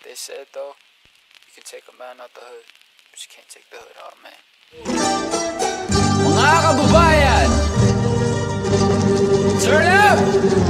They said though, you can take a man out the hood, but you can't take the hood out of man. Mga kababayan, turn up!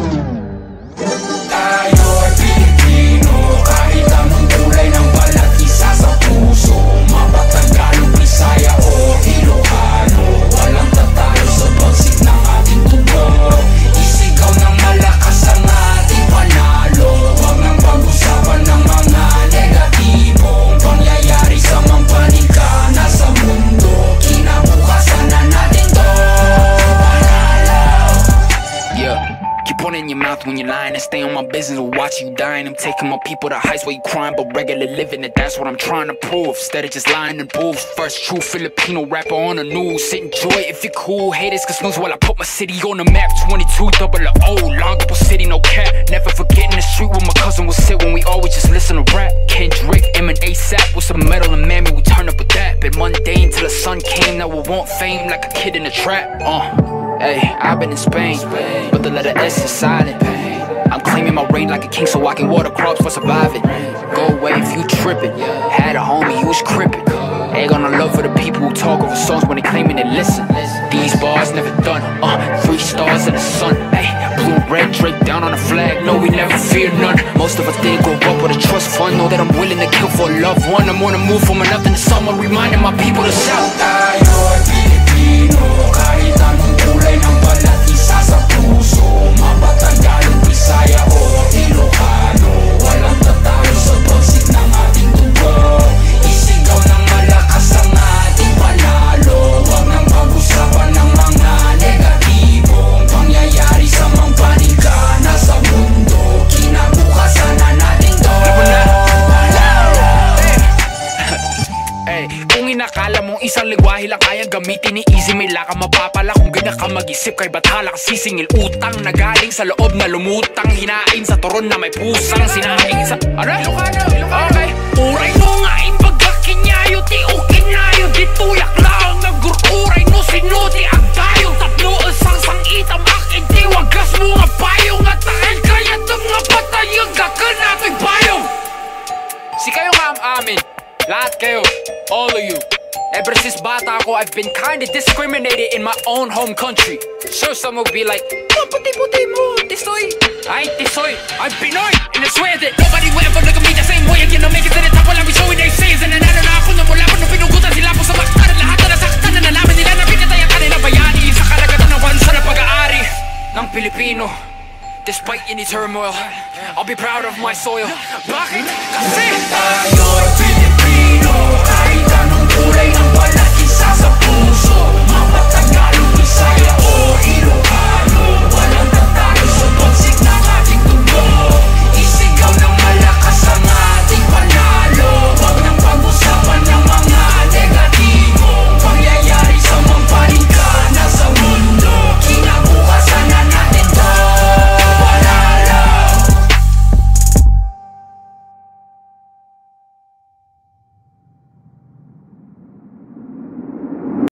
Tayo ay Pilipino, kahit anong kulay ng balat, Isasapuso. Mapa-Tagalog, Bisaya o Ilokano, walang tatalo sa bagsik ng ating dugo. Isigaw ng malakas ang ating panalo. Huwag nang pagusapan ng mga negatibong pangyayari sa mang panig sa mundo. Kinabukasan na natin to. Panalo. Yeah. Keep one in your mouth when you're lying and stay on my business or watch you dying. I'm taking my people to heights where you crying, but regular living it, that's what I'm trying to prove. Instead of just lying and booze. First true Filipino rapper on the news. Enjoy if you're cool, haters can snooze while I put my city on the map. 22 double O, Olongapo City, no cap. Never forgetting the street where my cousin would sit when we always just listen to rap. Kendrick, M and ASAP with some metal and mammy, we turn up with that. Been mundane till the sun came, now we want fame like a kid in a trap. Hey, I've been in Spain, but the letter S is silent. I'm claiming my reign like a king so I can water crops for surviving. Go away if you trippin'. Had a homie, he was crippin'. Ain't gonna love for the people who talk over songs when they claiming they listen. These bars never done, 3 stars in the sun. Hey, blue, red, draped down on the flag, no we never fear none. Most of us didn't grow up with a trust fund, know that I'm willing to kill for a loved one. I'm on the move from nothing to someone, reminding my people to shout. Tayo ay Pilipino, kahit anong kulay ng balat, Isasapuso. Mapa-Tagalog, Bisaya o Ilokano, walang tatalo sa bagsik ng ating dugo. Isigaw ng malakas ang ating panalo. Huwag nang pagusapan ng mga negatibong pangyayari sa mang panig sa mundo. Kinabukasan na natin to. Hey, kung inakala mong isang lingwahe lang kayang gamitin ni Easy, may laka mapapala kung ganyan ka mag-isip. Kay bathala ka sisingil utang na galing sa loob na lumutang, hinain sa turon na may pusang sinaing sa... Ano? Ilokano! Okay. Uray no nga ipagkakinyayo, ti o kinayo, di tuyak lang nagururay no sinuti ang tayo. Tatlo isang sangitam akin, di wagas mo nga payong at takin kaya itong nga patayang kakanapig payong. Si kayo nga amin, lahat kayo, all of you. Ever since bata ako, I've been kinda discriminated in my own home country. Sure, some will be like, oh, puti-puti mo, tisoy. I ain't tisoy, I'm Pinoy. And I swear that nobody will ever look at me the same way again. I'll make it to the top while I'm showing their says. And nanalo na ako na mula pa nung pinugutan sila po sa maktan. Lahat na nasaktan na nalaman nila na pinatay ang kanilang bayani sa karagatan ng bansa na pag-aari ng Pilipino. Despite any turmoil, I'll be proud of my soil. Bakit? Kasi tayo ay Pilipino, kahit anong kulay ng balat,